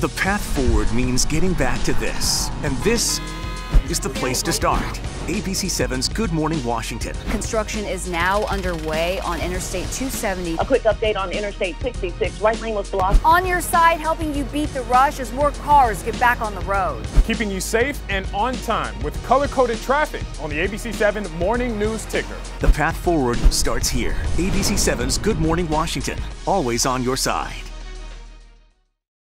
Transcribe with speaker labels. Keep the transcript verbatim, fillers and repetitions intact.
Speaker 1: The path forward means getting back to this, and this is the place to start. A B C seven's Good Morning Washington.
Speaker 2: Construction is now underway on Interstate two seventy.
Speaker 3: A quick update on Interstate sixty-six. Right lane was blocked.
Speaker 2: On your side, helping you beat the rush as more cars get back on the road.
Speaker 4: Keeping you safe and on time with color-coded traffic on the A B C seven Morning News Ticker.
Speaker 1: The path forward starts here. A B C seven's Good Morning Washington, always on your side.